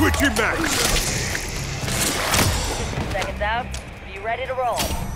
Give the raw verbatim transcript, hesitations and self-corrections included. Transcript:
Switching max! Seconds out. Be ready to roll.